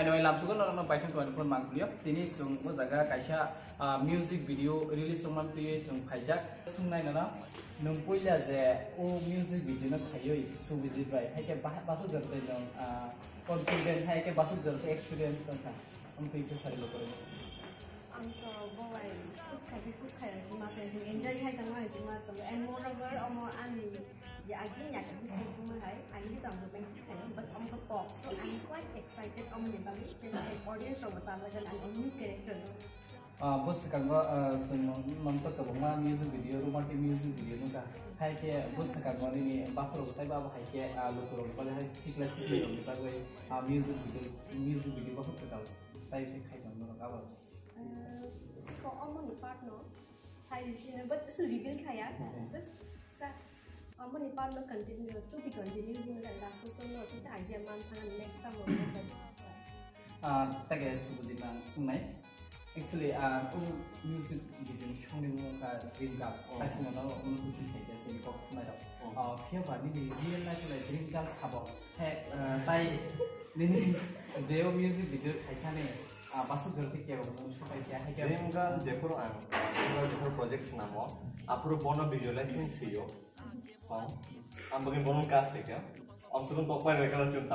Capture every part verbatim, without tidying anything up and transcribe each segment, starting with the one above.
haino lamsugo no no baithon tuan pon mangklio tini sung mo jaga kaisa music video release sung mamti sung phaijak sung nai na nung poila je o music video na khayoi Subrajit bai haike basu jarte jong confident haike basu jarte experience sa am pite sari lo kore am to boy khadi ku khaya sima se enjoy khai tangwa sima so and moreover omo ani ya again ya kan sing kuma hai ani tang mo ben khai but am to pop so I'm quite excited om ne bang and audience from masala gan and new characters ah bos kanggo sung mam to ka bama music video romantic music video no ka hai ke bos kanggo ni bapro tai ba hai ke lo koro ko hai sikla sikla ni pa goi music video music video ba ko ta tai se khai tang no ka ba ko om ni partner sai ni but so reveal khaya just sa om ni partner continue to be continue in the last so no ti idea man thang next time ah tage Subrajit na sunai actually uh oh music video showing mo ka DREAMGIRL kasi mo na mo kusin kaya sa ko na daw ah kaya ba ni real life like DREAMGIRL sabo he tai ni jeo music video khai khane ah basu jarte ke mo show kai kya hai DREAMGIRL jekoro ang pura jekoro project namo apro bono visualization siyo song am bagin bono cast ke am sugun pokpai rekala chunta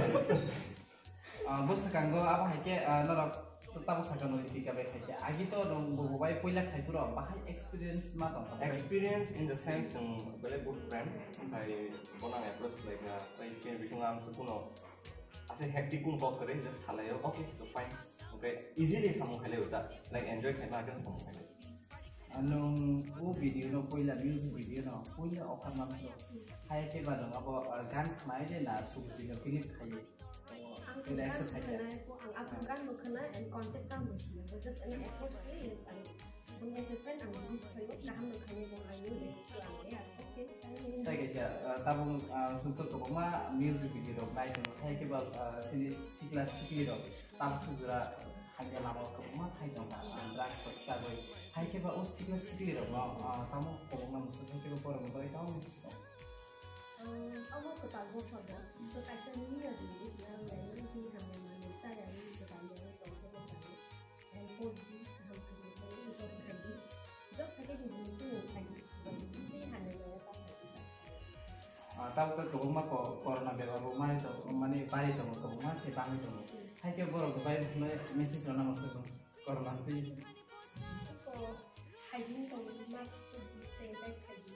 ah bos kanggo apa hai ke na tabo sakano Lipika bai khai agi to dong bo bai poila khai pura bahai experience ma tong experience in the sense um very good friend I bonang approach like like chen bisung am sukuno ase hectic kun ko kare just halayo okay so fine okay easily samu khale uta like enjoy khana kan samu khale anong o video no poila music video no poila offer ma to hai ke ba dong abo gan khnai de na Subrajit no clip khai the exercise ko ang ako kan mo kana and concept ka mo siya but just an approach is and when as a friend ang group ko yung kaham mo kanya mo ayo de so ang ya okay sai ke sia tabung suntur ko ma music video ro nai to hai ke ba sini sikla sikli ro tam tu jura hanya lama ko ma thai dong ba drag soksa goi hai ke ba o sikla sikli ro ma tamu ko ma musu ke ko por mo bai tamu musu ko amo ko ta go so da so ka sa ni ya di is na na ni ti ha me ma sa ya ni ko ta ya to ko sa ni and for di ha ko ni ko ni ko ka di jo ka ke ni ni ko ka di ni ha ne ya ta ah tahu to ko ma ko corona be ba ma to mane pai to ko ma te bang to hai ke bor ko bai me message na mas ko corona ti ko hai ni ko ma so di se ta ka di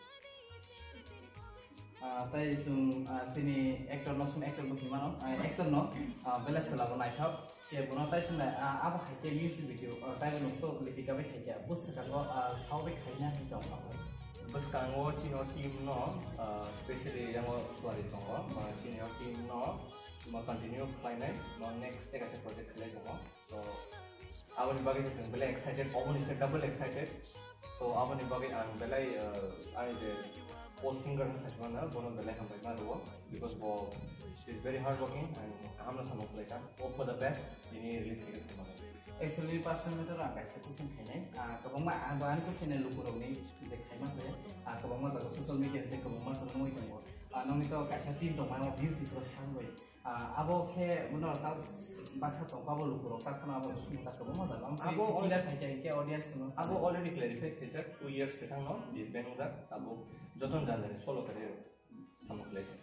tai sung sini actor no sung actor bukti mano actor no belas selama naik hab ya bukan tai sung apa hai music video tai no to Lipika be khai kya bus ka ko sau be khai na hi jong ba bus kango chino team no especially yang suari tongo ma chino team no ma continue flying no next take as a project khale tongo so awani bagi sing bela excited awani se double excited so awani bagi an belai ai de post singer na sajwana bono belai ham bai ma because bo is very hard working and hamna samo pleka hope for the best ini release ke sama actually passion meter ra kaisa kusin khainai kabangma aban kusin lukuro ni je khaima se kabangma jaga social media te kabangma samoi tango noni to kaisa team to ma beautiful sangoi abo khe mono ta baksa to pabo lukuro ta khana abo sumta kabangma jaga abo ila khai ke audience no abo already clarified ke two years se thang no this ben ja abo joton janjani solo career samo pleka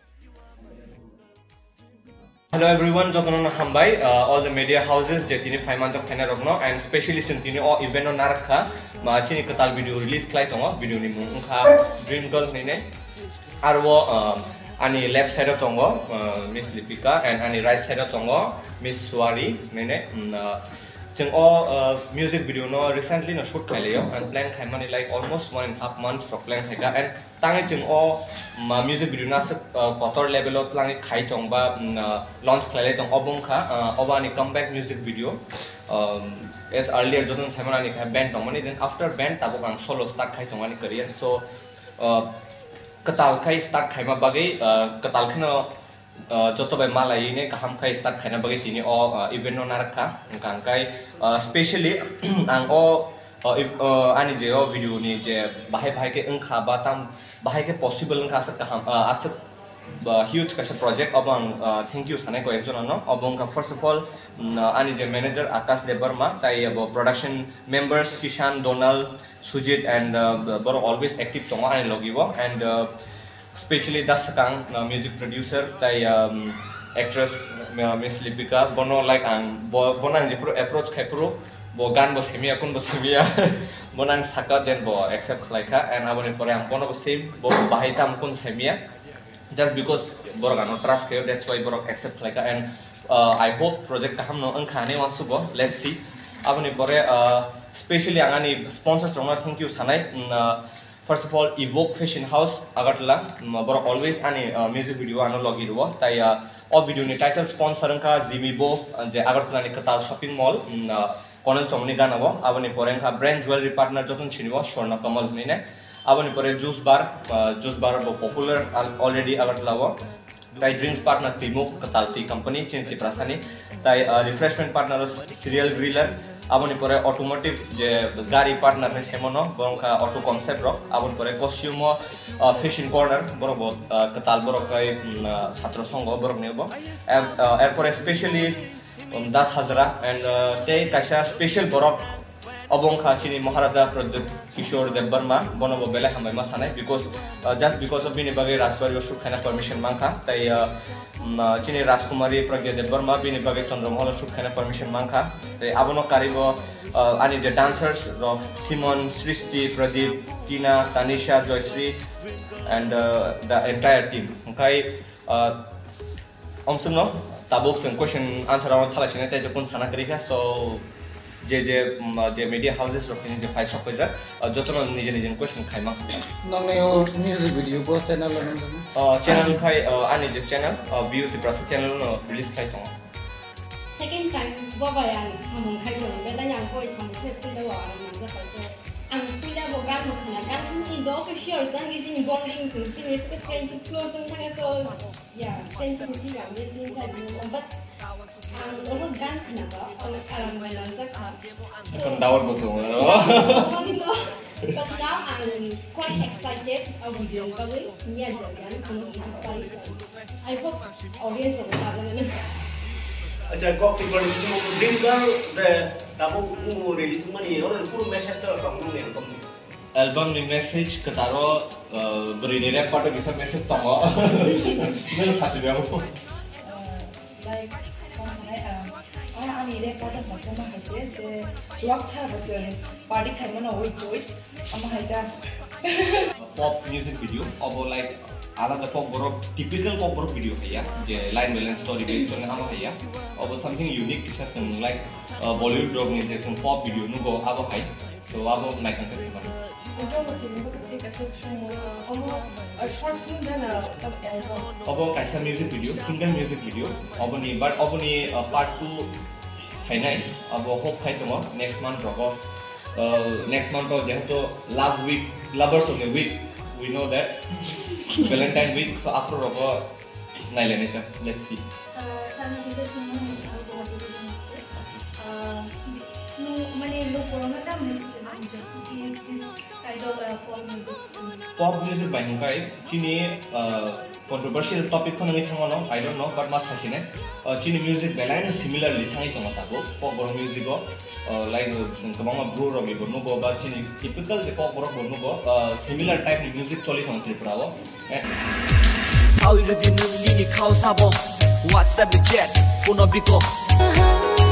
Hello everyone, jotonon hambai all the media houses je tini five months of khana rokno and specialist in tini all event on narakha ma chini katal video release klai tongo video ni mung kha DREAMGIRL nei nei arwo ani left side of tongo Miss Lipika and ani right side of tongo Miss Swari nei nei jeng all music video no recently no shoot khai leyo and plan khai mani like almost one and a half months of plan khai and tangai jeng all ma music video na kotor level of plan khai tong ba launch khai le tong obong kha obani comeback music video as earlier joton samana ni khai band tong mani then after band tabo kang solo start khai tong ani career so katal khai start khai ma bagai katal khno joto bai malai ne kaham khai start khaina bagi tini o event no narakha kang kai especially ang o ani je video ni je bahai bahai ke engkha ba tam bahai ke possible engkha sak kaham asak huge kasha project abang thank you sanai ko ekjon ano abang ka first of all ani je manager Akash Debarma tai abo production members Kishan Donal Sujit and boro always active tonga ani logibo and especially das kang music producer tai um, actress Miss Lipika bono like ang bonang je approach kai pro bo gan bo semia kun bo semia bonang saka den bo accept like and abone pore ang bono same bo bahitam kun semia just because borok ano trust kayo that's why borok accept like and uh, I hope project kaham no angkhane wan subo let's see abone pore uh, especially angani sponsors roma thank you sanai uh, first of all Evoke Fashion House Agartala borok always ani uh, music video ano logi ruwa tai uh, o video ni title sponsor angka Zimibo je Agartala ni Katal shopping mall uh, Konal Chomni ganabo abone pore angka brand jewelry partner jotun chinibo Swarna Kamal nine abone pore juice bar uh, juice bar bo popular already Agartala wo tai drinks partner Timuk Katal tea company Chinti Prasani tai uh, refreshment partner Cereal Griller abone pore automotive je gari partner he semono borongka auto concept ro abone pore costume uh, fashion corner borobo uh, Katal borok kai uh, satro songo borok nebo uh, airport especially um, das Hazra and uh, they kasha special borok abong kha chini Maharaja Project Kishore Debarma bonobo bele hamai ma sanai because uh, just because of bini bage Rajbari Oshuk khana permission mangkha tai uh, um, chini Rajkumari Pragya Debarma bini bage Chandramohal Oshuk khana permission mangkha tai abono karibo uh, ani the dancers of Simon Srishti Pradeep Tina Tanisha Joyশ্রী and uh, the entire team kai uh, omsungno tabuk sing question answer awan thala chine tai jokon sana karika so J J J media houses रखने जे five shop पे जा जोतरो निजे निजे question खाइमा नंगने ओ music video को चैनल लो चैनल खाइ आनि जे चैनल व्यू से प्लस चैनल नो रिलीज खाइ थ second time बाबा यार हम खाइ नो बेला yang कोई हम से पुला वा हम जा पर ang puला bo gan mo na gan ni do official gan gi ni bonding to finish the friends close and thang so yeah thank you ji ga ni ni sa ni but ang lo gan na ba ang alam mo lang sa ka kon dawar mo to but now I'm quite excited of video kali ni aja kan I hope audience will have अच्छा copy पर dream girl जे ताबो को release मनी और पूरा message तो कम नहीं कम एल्बम नि मैसेज कतारो बरिने रैप पार्ट के सब मैसेज तंगो मेरे साथी बेमो like I am a reporter for the market. The work hard party time no with choice. I'm a hider. Pop music video about like ada the Kokborok typical Kokborok video है जे line balance story based on हम है about something unique किसी से like Bollywood rock में जैसे pop video नुको अब है तो अब मैं कहते हैं बारे अब कैसा music video single music video अब नहीं but अब नहीं part two है नहीं अब hope है तो next month रखो next month तो जैसे तो last week lovers of the week we know that Valentine week so after रखो नहीं लेने का let's see pop music by Nukai Chini controversial topic kan ngi thangano I don't know but mas hasine Chini music beline similarly thangi to matabo pop music go like kamama bro ro mi bonu go ba Chini typical de pop ro bonu go similar type music choli thang tripura go how you didn't need ni khau sabo whatsapp chat phone biko